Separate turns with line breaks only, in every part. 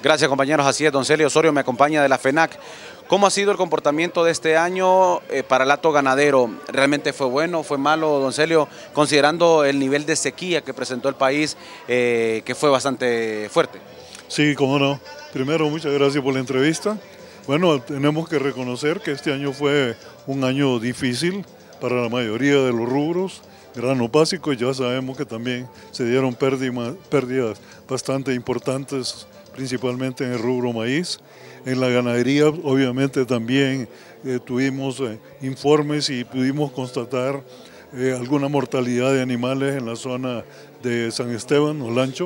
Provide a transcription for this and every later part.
Gracias, compañeros. Así es, don Celio Osorio me acompaña de la FENAC. ¿Cómo ha sido el comportamiento de este año para el hato ganadero? ¿Realmente fue bueno, fue malo, don Celio, considerando el nivel de sequía que presentó el país, que fue bastante fuerte?
Sí, cómo no. Primero, muchas gracias por la entrevista. Bueno, tenemos que reconocer que este año fue un año difícil para la mayoría de los rubros. Grano básico, ya sabemos que también se dieron pérdidas bastante importantes, principalmente en el rubro maíz. En la ganadería, obviamente, también tuvimos informes y pudimos constatar alguna mortalidad de animales en la zona de San Esteban, Olancho.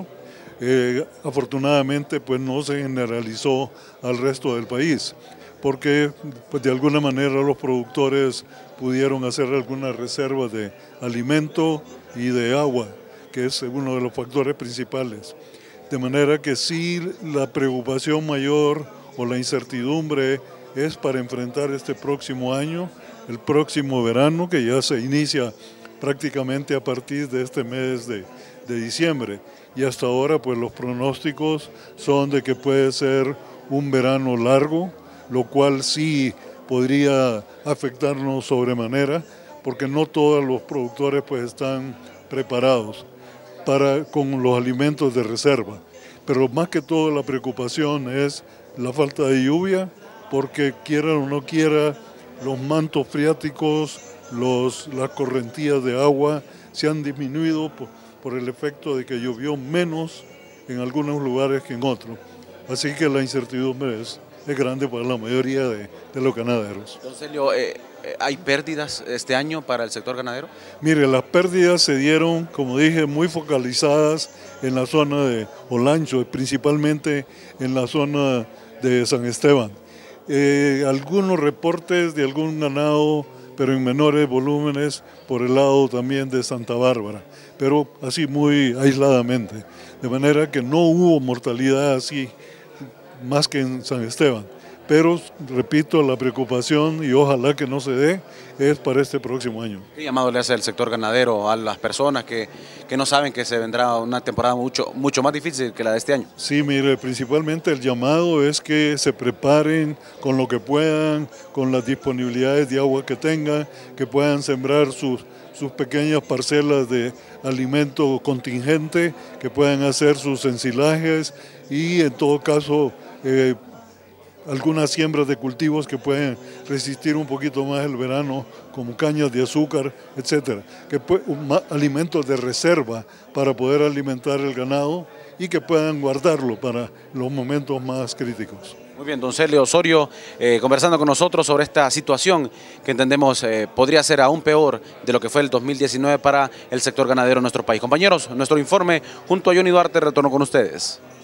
Afortunadamente, pues no se generalizó al resto del país, porque pues, de alguna manera los productores pudieron hacer algunas reservas de alimento y de agua, que es uno de los factores principales. De manera que sí, la preocupación mayor o la incertidumbre es para enfrentar este próximo año, el próximo verano, que ya se inicia prácticamente a partir de este mes de diciembre. Y hasta ahora pues los pronósticos son de que puede ser un verano largo, lo cual sí podría afectarnos sobremanera, porque no todos los productores pues están preparados con los alimentos de reserva. Pero más que todo la preocupación es la falta de lluvia, porque quiera o no quiera, los mantos freáticos, las correntías de agua se han disminuido por el efecto de que llovió menos en algunos lugares que en otros. Así que la incertidumbre es grande para la mayoría de los ganaderos.
Don Celio, ¿hay pérdidas este año para el sector ganadero?
Mire, las pérdidas se dieron, como dije, muy focalizadas en la zona de Olancho, principalmente en la zona de San Esteban. Algunos reportes de algún ganado, pero en menores volúmenes por el lado también de Santa Bárbara, pero así muy aisladamente, de manera que no hubo mortalidad así más que en San Esteban. Pero, repito, la preocupación, y ojalá que no se dé, es para este próximo año.
¿Qué llamado le hace el sector ganadero a las personas que no saben que se vendrá una temporada mucho más difícil que la de este año?
Sí, mire, principalmente el llamado es que se preparen con lo que puedan, con las disponibilidades de agua que tengan, que puedan sembrar sus pequeñas parcelas de alimento contingente, que puedan hacer sus ensilajes y en todo caso algunas siembras de cultivos que pueden resistir un poquito más el verano, como cañas de azúcar, etcétera, alimentos de reserva para poder alimentar el ganado y que puedan guardarlo para los momentos más críticos.
Muy bien, don Celio Osorio, conversando con nosotros sobre esta situación que entendemos podría ser aún peor de lo que fue el 2019 para el sector ganadero en nuestro país. Compañeros, nuestro informe junto a Johnny Duarte retorno con ustedes.